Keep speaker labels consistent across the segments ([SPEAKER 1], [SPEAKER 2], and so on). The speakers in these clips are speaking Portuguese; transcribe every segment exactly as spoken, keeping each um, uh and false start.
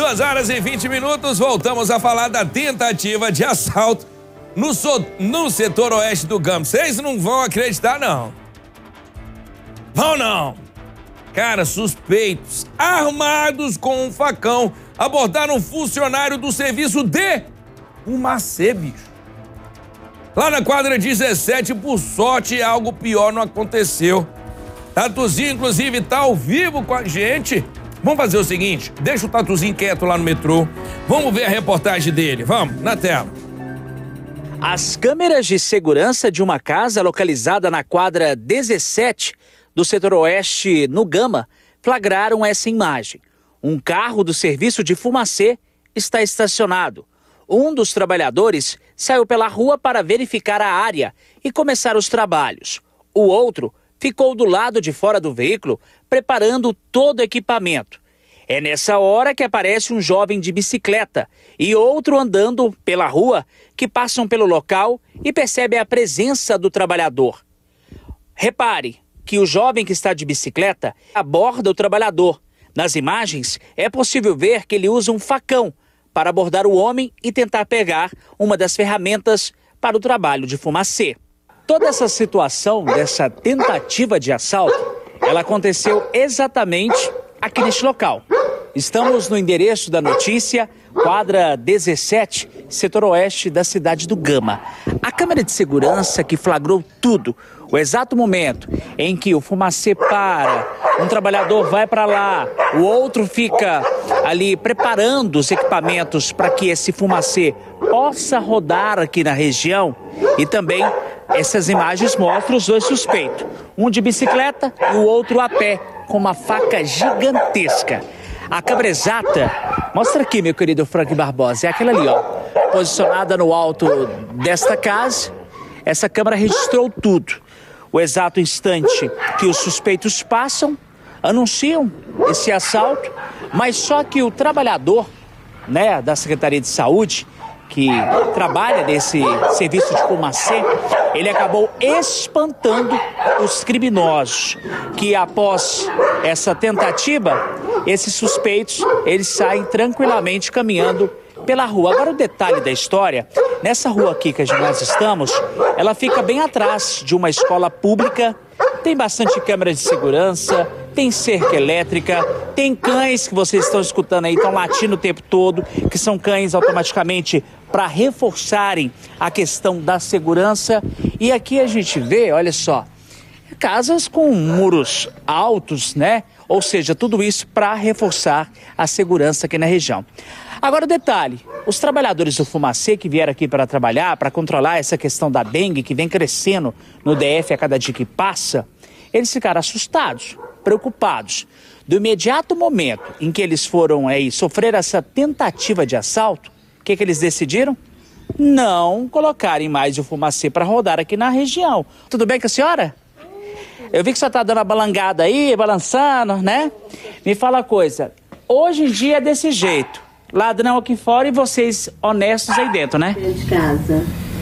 [SPEAKER 1] duas horas e vinte minutos, voltamos a falar da tentativa de assalto no, so, no setor oeste do Gama. Vocês não vão acreditar, não. Vão não. Cara, suspeitos armados com um facão abordaram um funcionário do serviço de Fumacê, bicho. Lá na quadra dezessete, por sorte, algo pior não aconteceu. Tatuzinho, inclusive, tá ao vivo com a gente. Vamos fazer o seguinte, deixa o Tatuzinho quieto lá no metrô. Vamos ver a reportagem dele. Vamos, na tela.
[SPEAKER 2] As câmeras de segurança de uma casa localizada na quadra dezessete do setor oeste, no Gama, flagraram essa imagem. Um carro do serviço de Fumacê está estacionado. Um dos trabalhadores saiu pela rua para verificar a área e começar os trabalhos. O outro ficou do lado de fora do veículo, preparando todo o equipamento. É nessa hora que aparece um jovem de bicicleta e outro andando pela rua, que passam pelo local e percebem a presença do trabalhador. Repare que o jovem que está de bicicleta aborda o trabalhador. Nas imagens, é possível ver que ele usa um facão para abordar o homem e tentar pegar uma das ferramentas para o trabalho de Fumacê. Toda essa situação, dessa tentativa de assalto, ela aconteceu exatamente aqui neste local. Estamos no endereço da notícia, quadra dezessete, setor oeste da cidade do Gama. A câmera de segurança que flagrou tudo, o exato momento em que o Fumacê para, um trabalhador vai para lá, o outro fica ali preparando os equipamentos para que esse Fumacê possa rodar aqui na região. E também essas imagens mostram os dois suspeitos, um de bicicleta e o outro a pé, com uma faca gigantesca. A câmera exata, mostra aqui, meu querido Frank Barbosa, é aquela ali, ó, posicionada no alto desta casa. Essa câmera registrou tudo. O exato instante que os suspeitos passam, anunciam esse assalto, mas só que o trabalhador, né, da Secretaria de Saúde, que trabalha nesse serviço de Fumacê, ele acabou espantando os criminosos, que após essa tentativa, esses suspeitos, eles saem tranquilamente caminhando pela rua. Agora o detalhe da história, nessa rua aqui que nós estamos, ela fica bem atrás de uma escola pública, tem bastante câmera de segurança, tem cerca elétrica, tem cães que vocês estão escutando aí, estão latindo o tempo todo, que são cães automaticamente para reforçarem a questão da segurança. E aqui a gente vê, olha só, casas com muros altos, né? Ou seja, tudo isso para reforçar a segurança aqui na região. Agora o detalhe, os trabalhadores do Fumacê que vieram aqui para trabalhar, para controlar essa questão da dengue que vem crescendo no D F a cada dia que passa, eles ficaram assustados, preocupados. Do imediato momento em que eles foram aí sofrer essa tentativa de assalto, o que, que eles decidiram? Não colocarem mais o Fumacê para rodar aqui na região. Tudo bem com a senhora? Eu vi que você está dando a balangada aí, balançando, né? Me fala uma coisa, hoje em dia é desse jeito, ladrão aqui fora e vocês honestos aí dentro, né?
[SPEAKER 3] De casa.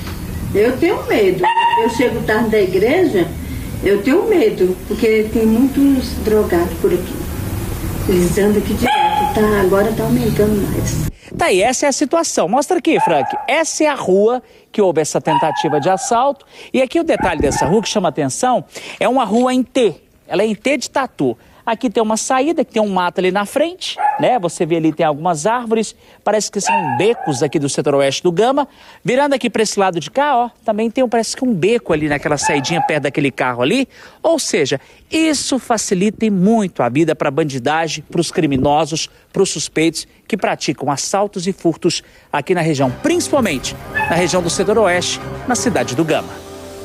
[SPEAKER 3] Eu tenho medo. Eu chego tarde da igreja, eu tenho medo, porque tem muitos drogados por aqui. Eles andam aqui direto, tá? Agora tá aumentando mais.
[SPEAKER 2] Tá aí, essa é a situação. Mostra aqui, Frank. Essa é a rua que houve essa tentativa de assalto. E aqui o detalhe dessa rua que chama atenção é uma rua em T. Ela é em T de Tatu. Aqui tem uma saída, que tem um mato ali na frente, né? Você vê ali, tem algumas árvores, parece que são becos aqui do setor oeste do Gama. Virando aqui para esse lado de cá, ó, também tem, parece que um beco ali naquela saidinha perto daquele carro ali. Ou seja, isso facilita muito a vida para a bandidagem, para os criminosos, para os suspeitos que praticam assaltos e furtos aqui na região, principalmente na região do setor oeste, na cidade do Gama.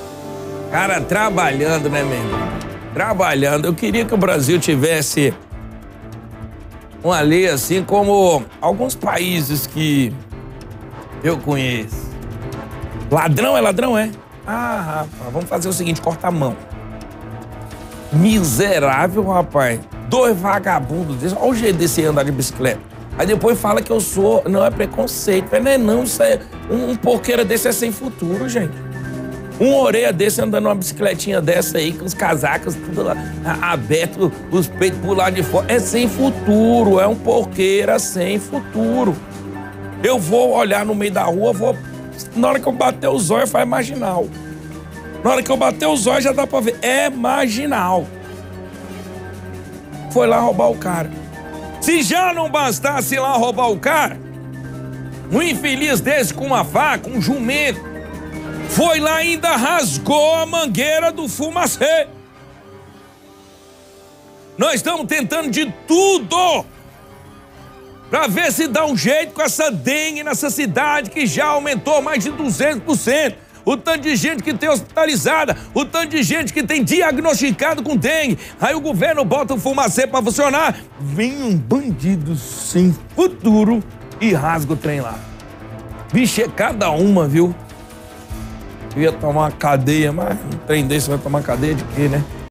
[SPEAKER 1] Cara, trabalhando, né, meu irmão? Trabalhando. Eu queria que o Brasil tivesse uma lei assim como alguns países que eu conheço. Ladrão é ladrão, é? Ah, rapaz, vamos fazer o seguinte, corta a mão. Miserável, rapaz. Dois vagabundos desses. Olha o jeito desse andar de bicicleta. Aí depois fala que eu sou... Não, é preconceito. Não é não, isso é... Um, um porqueira desse é sem futuro, gente. Um orelha desse andando numa bicicletinha dessa aí, com os casacos tudo lá, aberto, os peitos por lá de fora. É sem futuro, é um porqueira sem futuro. Eu vou olhar no meio da rua, vou... Na hora que eu bater os olhos, faz marginal. Na hora que eu bater os olhos, já dá pra ver. É marginal. Foi lá roubar o cara. Se já não bastasse ir lá roubar o cara, um infeliz desse com uma faca, um jumento, foi lá e ainda rasgou a mangueira do fumacê. Nós estamos tentando de tudo para ver se dá um jeito com essa dengue nessa cidade que já aumentou mais de duzentos por cento. O tanto de gente que tem hospitalizada, o tanto de gente que tem diagnosticado com dengue. Aí o governo bota o fumacê para funcionar, vem um bandido sem futuro e rasga o trem lá. Bicho, é cada uma, viu? Eu ia tomar uma cadeia, mas um trem desse vai tomar cadeia de quê, né?